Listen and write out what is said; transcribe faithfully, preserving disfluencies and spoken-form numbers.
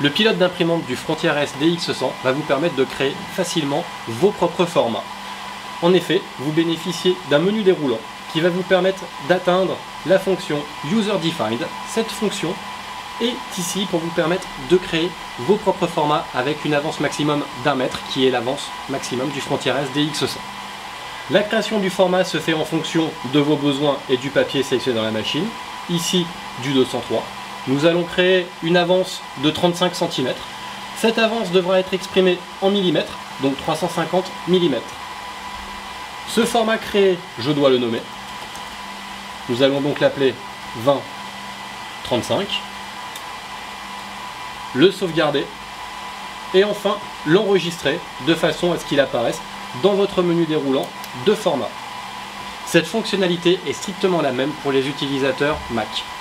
Le pilote d'imprimante du Frontier S D X cent va vous permettre de créer facilement vos propres formats. En effet, vous bénéficiez d'un menu déroulant qui va vous permettre d'atteindre la fonction User Defined. Cette fonction est ici pour vous permettre de créer vos propres formats avec une avance maximum d'un mètre qui est l'avance maximum du Frontier S D X cent. La création du format se fait en fonction de vos besoins et du papier sélectionné dans la machine. Ici, du deux cent trois. Nous allons créer une avance de trente-cinq centimètres. Cette avance devra être exprimée en millimètres, donc trois cent cinquante millimètres. Ce format créé, je dois le nommer. Nous allons donc l'appeler vingt trente-cinq. Le sauvegarder et enfin l'enregistrer de façon à ce qu'il apparaisse dans votre menu déroulant de format. Cette fonctionnalité est strictement la même pour les utilisateurs Mac.